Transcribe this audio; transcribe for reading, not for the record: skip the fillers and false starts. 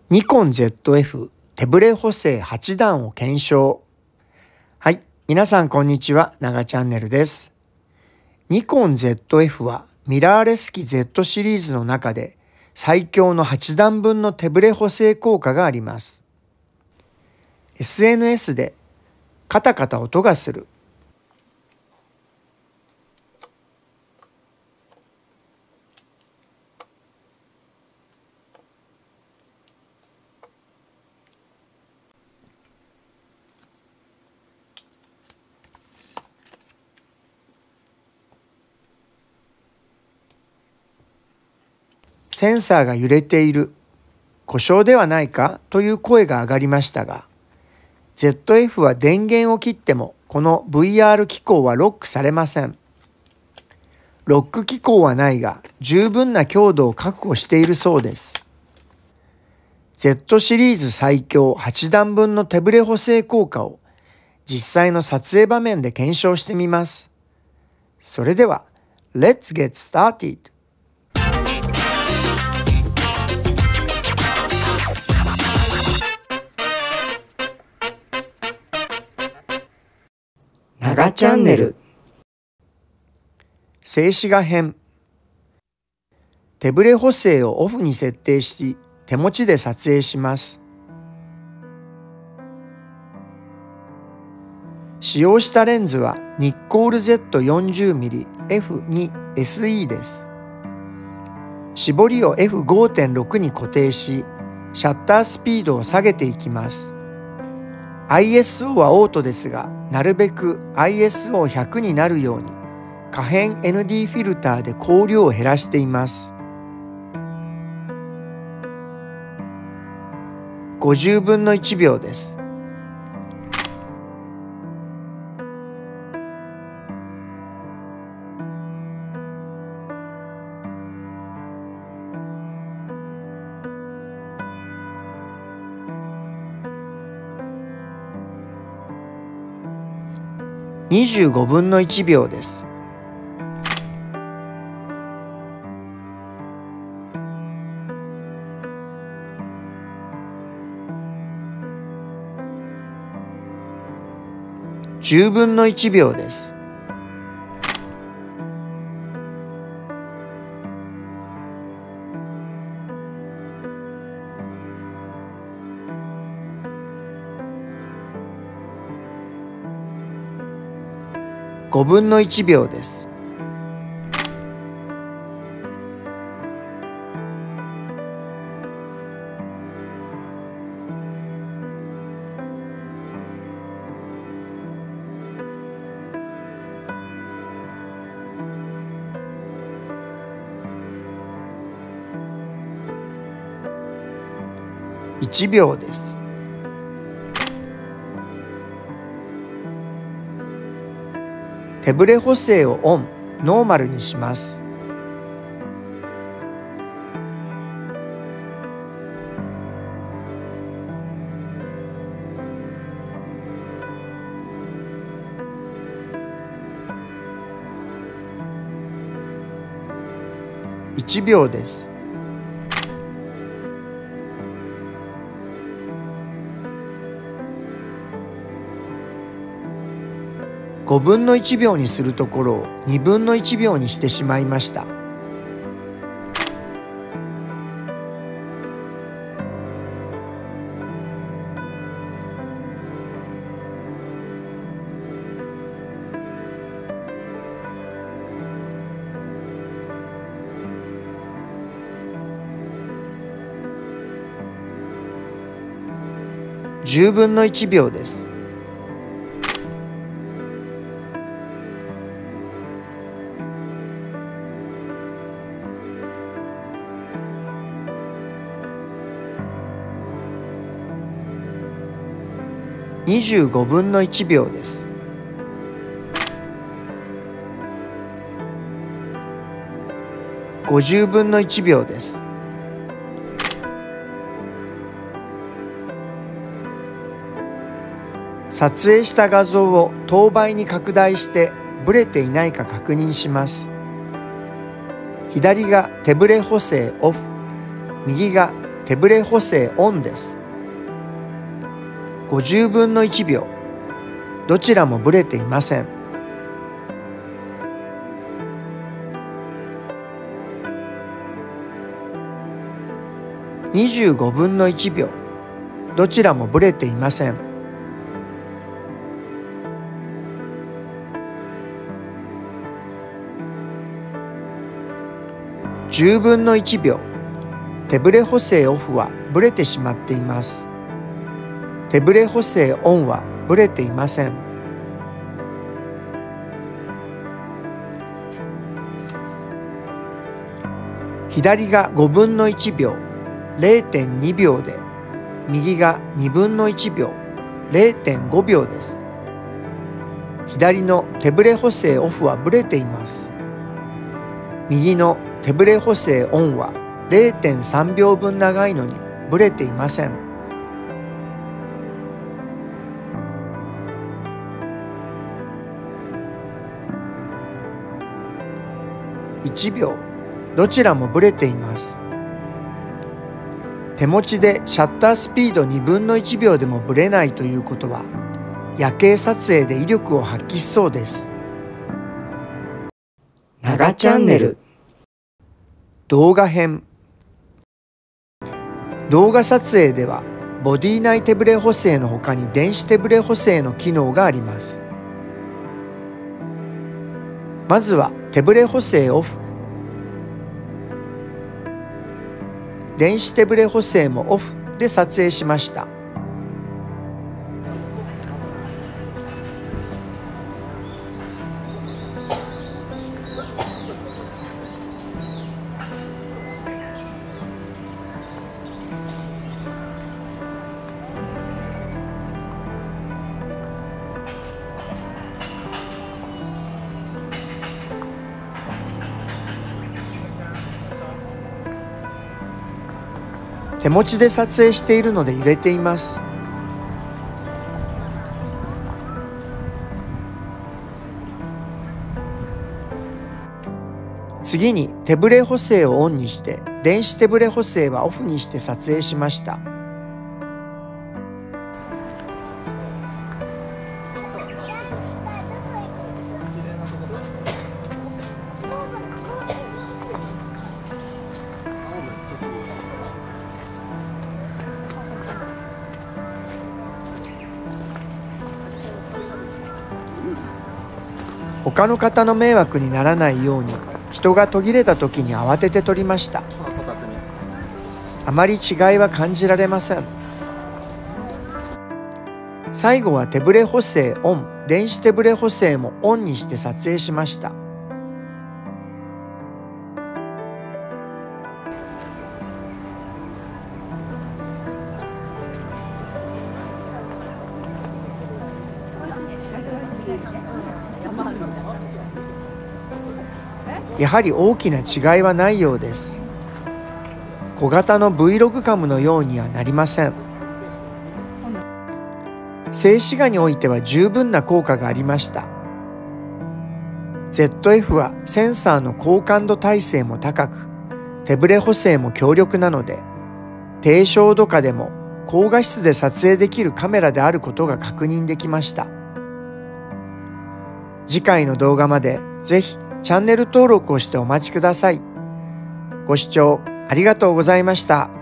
ニコン ZF 手ブレ補正8段を検証。はい、皆さんこんにちは、ながチャンネルです。ニコン ZF はミラーレス機 Z シリーズの中で最強の8段分の手ブレ補正効果があります。SNS でカタカタ音がする。センサーが揺れている、故障ではないかという声が上がりましたが、ZF は電源を切ってもこの VR 機構はロックされません。ロック機構はないが十分な強度を確保しているそうです。Z シリーズ最強8段分の手ブレ補正効果を実際の撮影場面で検証してみます。それでは、Let's get started!ながチャンネル静止画編。手ブレ補正をオフに設定し、手持ちで撮影します。使用したレンズはニッコール Z40mm F2SE です。絞りを F5.6 に固定し、シャッタースピードを下げていきます。ISO はオートですが、なるべく ISO100 になるように可変 ND フィルターで光量を減らしています。50分の1秒です。25分の1秒です。10分の1秒です。5分の1秒です。1秒です。手ブレ補正をオン、ノーマルにします。1秒です。5分の1秒にするところを2分の1秒にしてしまいました。10分の1秒です。25分の1秒です。50分の1秒です。撮影した画像を等倍に拡大してブレていないか確認します。左が手ブレ補正オフ、右が手ブレ補正オンです。50分の1秒。どちらもブレていません。25分の1秒。どちらもブレていません。10分の1秒。手ブレ補正オフはブレてしまっています。手ブレ補正オンはブレていません。左が5分の1秒 0.2 秒で、右が2分の1秒 0.5 秒です。左の手ブレ補正オフはブレています。右の手ブレ補正オンは 0.3 秒分長いのにブレていません。1秒。どちらもブレています。手持ちでシャッタースピード2分の1秒でもブレないということは、夜景撮影で威力を発揮しそうです。 長チャンネル動画編。動画撮影ではボディ内手ブレ補正のほかに電子手ブレ補正の機能があります。まずは手ブレ補正オフ。電子手ブレ補正もオフで撮影しました。手持ちで撮影しているので揺れています。次に手ブレ補正をオンにして電子手ブレ補正はオフにして撮影しました。他の方の迷惑にならないように人が途切れた時に慌てて撮りました。あまり違いは感じられません。最後は手ブレ補正オン、電子手ブレ補正もオンにして撮影しました。やはり大きな違いはないようです。小型の Vlog カムのようにはなりません。静止画においては十分な効果がありました。ZF はセンサーの高感度耐性も高く、手ブレ補正も強力なので、低照度下でも高画質で撮影できるカメラであることが確認できました。次回の動画までぜひチャンネル登録をしてお待ちください。ご視聴ありがとうございました。